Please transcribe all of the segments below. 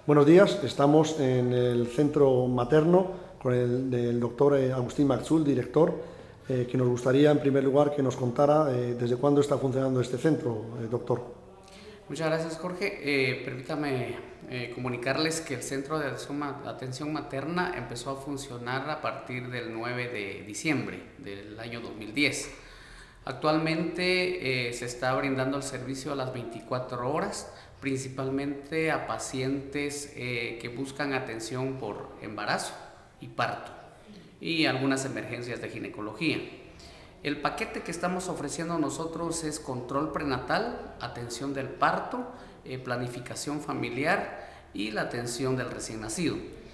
Buenos días, estamos en el centro materno con el doctor Agustín Maxul, director, que nos gustaría en primer lugar que nos contara desde cuándo está funcionando este centro, doctor. Muchas gracias, Jorge. Permítame comunicarles que el Centro de Atención Materna empezó a funcionar a partir del 9 de diciembre del año 2010. Actualmente se está brindando el servicio a las 24 horas, principalmente a pacientes que buscan atención por embarazo y parto y algunas emergencias de ginecología. El paquete que estamos ofreciendo nosotros es control prenatal, atención del parto, planificación familiar y la atención del recién nacido.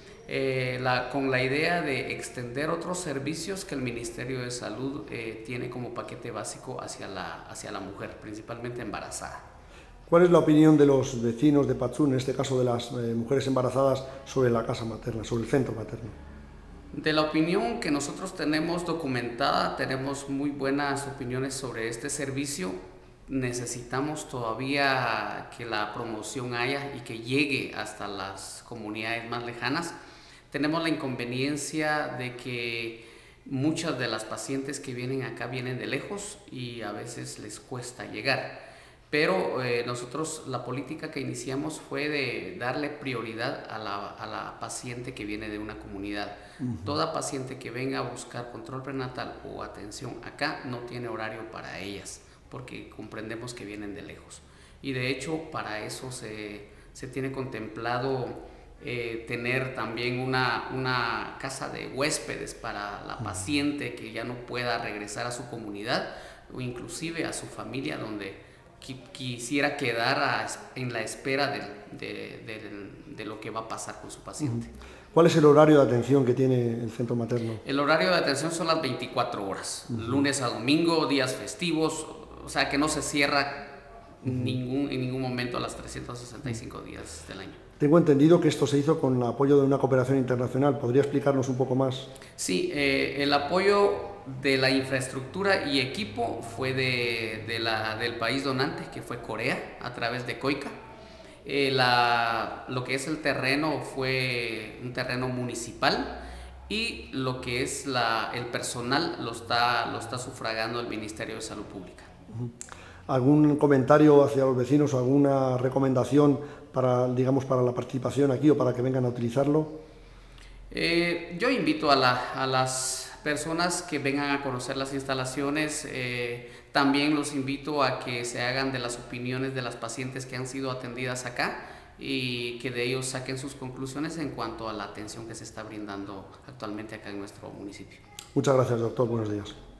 Con la idea de extender otros servicios que el Ministerio de Salud tiene como paquete básico hacia la mujer, principalmente embarazada. ¿Cuál es la opinión de los vecinos de Patzún, en este caso de las mujeres embarazadas, sobre la casa materna, sobre el centro materno? De la opinión que nosotros tenemos documentada, tenemos muy buenas opiniones sobre este servicio. Necesitamos todavía que la promoción haya y que llegue hasta las comunidades más lejanas. Tenemos la inconveniencia de que muchas de las pacientes que vienen acá vienen de lejos y a veces les cuesta llegar. Pero nosotros la política que iniciamos fue de darle prioridad a la paciente que viene de una comunidad. Toda paciente que venga a buscar control prenatal o atención acá no tiene horario para ellas, porque comprendemos que vienen de lejos. Y de hecho para eso se tiene contemplado tener también una casa de huéspedes para la paciente que ya no pueda regresar a su comunidad o inclusive a su familia donde quisiera quedar en la espera de lo que va a pasar con su paciente. ¿Cuál es el horario de atención que tiene el centro materno? El horario de atención son las 24 horas, lunes a domingo, días festivos, o sea que no se cierra en ningún momento a las 365 días del año. Tengo entendido que esto se hizo con el apoyo de una cooperación internacional. ¿Podría explicarnos un poco más? Sí, el apoyo de la infraestructura y equipo fue del país donante, que fue Corea, a través de COICA. Lo que es el terreno fue un terreno municipal y lo que es el personal lo está sufragando el Ministerio de Salud Pública. ¿Algún comentario hacia los vecinos o alguna recomendación para la participación aquí o para que vengan a utilizarlo? Yo invito a las personas que vengan a conocer las instalaciones. También los invito a que se hagan de las opiniones de las pacientes que han sido atendidas acá y que de ellos saquen sus conclusiones en cuanto a la atención que se está brindando actualmente acá en nuestro municipio. Muchas gracias, doctor. Buenos días.